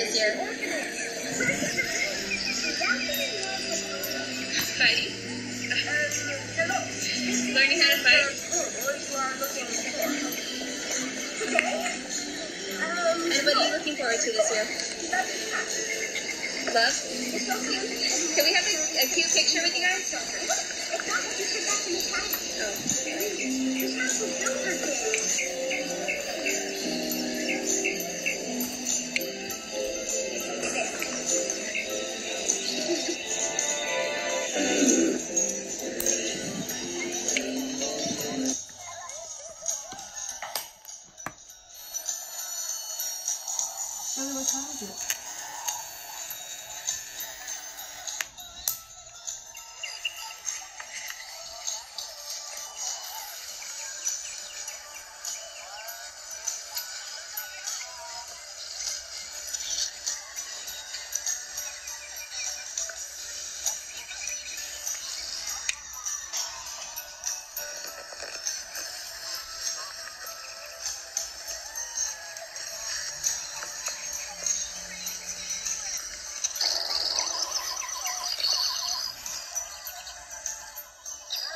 this year? Fighting. Learning how to fight. And what are you looking forward to this year? Love? Can we have a cute picture with you guys? Oh.